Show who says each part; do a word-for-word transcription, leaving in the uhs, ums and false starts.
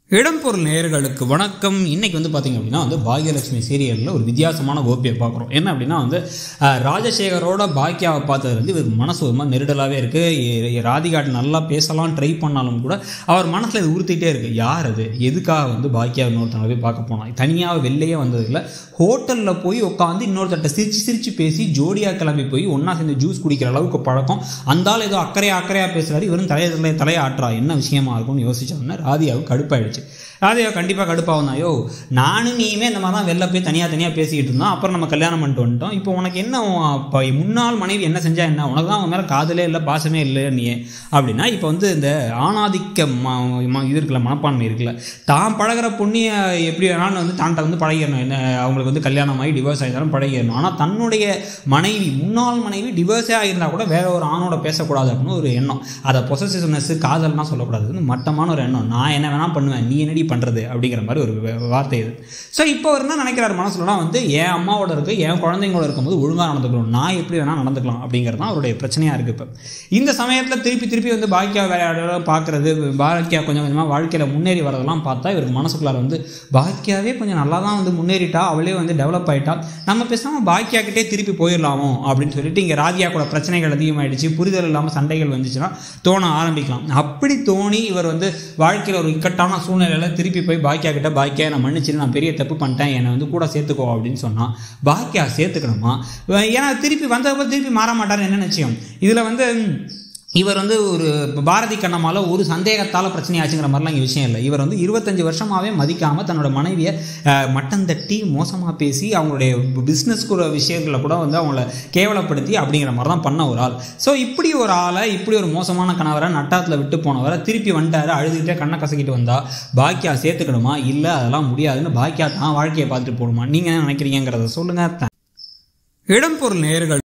Speaker 1: இடம்பொருள் நேயர்களுக்கு வணக்கம். இன்னைக்கு வந்து பார்த்தீங்க அப்படின்னா வந்து பாக்யலட்சுமி சீரியலில் ஒரு வித்தியாசமான கோபியை பார்க்குறோம். என்ன அப்படின்னா வந்து ராஜசேகரோட பாக்கியாவை பார்த்தது வந்து இவருக்கு மனசு ஒரு மாதிரி நெருடலாகவே இருக்குது. ராதிகாட்டு நல்லா பேசலாம் ட்ரை பண்ணாலும் கூட அவர் மனசில் இது உறுத்திட்டே இருக்குது. யார் அது, எதுக்காக வந்து பாக்கியா இன்னொருத்தவங்க போய் பார்க்க போனால், தனியாக வெளிலையே வந்ததில்லை, ஹோட்டலில் போய் உட்காந்து இன்னொருத்தட்ட சிரிச்சு சிரிச்சு பேசி ஜோடியாக கிளம்பி போய் ஒன்றா சேர்ந்து ஜூஸ் குடிக்கிற அளவுக்கு பழக்கம். அந்த ஆள் ஏதோ அக்கறையாக அக்கறையாக பேசுகிறாரு, இவரும் தலையை தலையை தலையை ஆட்டுறா, என்ன விஷயமா இருக்கும்னு யோசிச்சோம்னா ராதிகாவுக்கு கடுப்பாயிடுச்சு. ராதிகா கண்டிப்பாக கடுப்பாகும் தான். யோ நானும் நீயுமே இந்த மாதிரி தான் வெளில போய் தனியாக தனியாக பேசிக்கிட்டு இருந்தோம், அப்புறம் நம்ம கல்யாணம் பண்ணிட்டு வந்துட்டோம். இப்போ உனக்கு என்ன, இப்போ முன்னாள் மனைவி என்ன செஞ்சா என்ன, உனக்கு தான் அவன் மேலே காதலே இல்லை பாசமே இல்லை நீ அப்படின்னா, இப்போ வந்து இந்த ஆணாதிக்க இது இருக்குல்ல, மனப்பான்மை இருக்குல்ல, தான் பழகிற பொண்ணியை எப்படி வேணாலும் வந்து தான்ட்ட வந்து பழகிடணும், என்ன அவங்களுக்கு வந்து கல்யாணம் ஆகி டிவோர்ஸ் ஆகிருந்தாலும் பழகிடணும். ஆனால் தன்னுடைய மனைவி, முன்னாள் மனைவி டிவோர்ஸே ஆகியிருந்தால் கூட வேற ஒரு ஆணோட பேசக்கூடாது அப்படின்னு ஒரு எண்ணம். அதை பொசசிவ்னஸ் காதல்னா சொல்லக்கூடாது, மட்டமான ஒரு எண்ணம். நான் என்ன வேணால் பண்ணுவேன், நீ என்னடி பண்ணுறது அப்படிங்கிற மாதிரி ஒரு வார்த்தை இது. ஸோ இப்போ அவர் என்ன நினைக்கிறார் மனசுலலாம் வந்து, என் அம்மாவோட இருக்கு, என் குழந்தைங்களோட இருக்கும்போது ஒழுங்காக நடந்துக்கணும், நான் எப்படி வேணால் நடந்துக்கலாம் அப்படிங்கிறது தான் அவருடைய பிரச்சனையாக இருக்குது. இப்போ இந்த சமயத்தில் திருப்பி திருப்பி வந்து பாக்கியா விளையாட பார்க்குறது, பாக்கியா கொஞ்சம் கொஞ்சமாக வாழ்க்கையில் முன்னேறி வரதெல்லாம் பார்த்தா இவருக்கு மனசுக்குள்ளார வந்து பாக்கியாவே கொஞ்சம் நல்லா தான் வந்து முன்னேறிட்டா, அவளே வந்து டெவலப் ஆகிட்டா, நம்ம பேசாமல் பாக்கியா கிட்டே திருப்பி போயிடலாமோ அப்படின்னு சொல்லிட்டு இங்கே ராதியா கூட பிரச்சனைகள் அதிகமாகிடுச்சு, புரிதல் இல்லாமல் சண்டைகள் வந்துச்சுன்னா தோண ஆரம்பிக்கலாம். அப்படி தோணி இவர் வந்து வாழ்க்கையில் ஒரு இக்கட்டான சூழ்நிலையில் திருப்பி போய் பாக்கியா கிட்ட, பாக்கியா நான் மன்னிச்சிரு, நான் பெரிய தப்பு பண்ணிட்டேன், என்னை வந்து கூட சேர்த்துக்கோ அப்படின்னு சொன்னால் பாக்கியா சேர்த்துக்கணுமா? ஏன்னா திருப்பி வந்தப்போ திருப்பி மாற மாட்டார், என்ன நிச்சயம்? இதில் வந்து இவர் வந்து ஒரு பாரதி கண்ணம்மால ஒரு சந்தேகத்தால் பிரச்சனை ஆச்சுங்கிற மாதிரிலாம் இங்கே விஷயம் இல்லை. இவர் வந்து இருபத்தஞ்சு வருஷமாகவே மதிக்காமல் தன்னோட மனைவியை மட்டம் தட்டி மோசமாக பேசி அவங்களுடைய பிஸ்னஸ்க்கு விஷயங்களில் கூட வந்து அவங்கள கேவலப்படுத்தி அப்படிங்கிற மாதிரி தான் பண்ண ஒரு ஆள். ஸோ இப்படி ஒரு ஆளை, இப்படி ஒரு மோசமான கணவரை நட்டாத்தில் விட்டு போனவரை திருப்பி வந்துட்டாரு, அழுதுகிட்டே கண்ணை கசக்கிட்டு வந்தா பாக்கியா சேர்த்துக்கணுமா? இல்லை அதெல்லாம் முடியாதுன்னு பாக்கியா தான் வாழ்க்கையை பார்த்துட்டு போகணுமா? நீங்கள் என்ன நினைக்கிறீங்கிறத சொல்லுங்கள். இடம்பொருள் நேயர்கள்